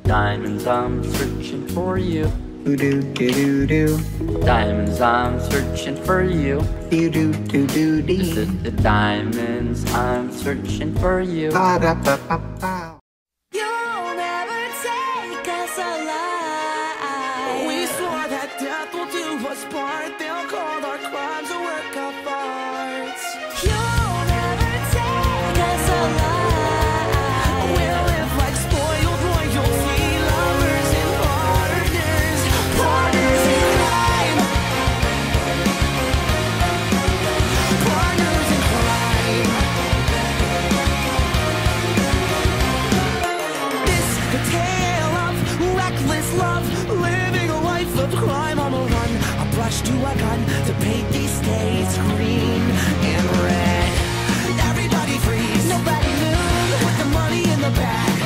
Diamonds, I'm searching for you. Do do do do. Diamonds, I'm searching for you. Do do do do do. The diamonds, I'm searching for you. Ba da ba ba ba. You'll never take us alive. We swore that death will do us part. They'll call our crimes a work of art. You'll never take us alive. We'll live like spoiled royalty, lovers and partners, partners in crime, partners in crime. This the tale of reckless love, living a life of crime on the run. A brush to a gun to paint these states green and red. Everybody freeze, Nobody move. put the money in the bag.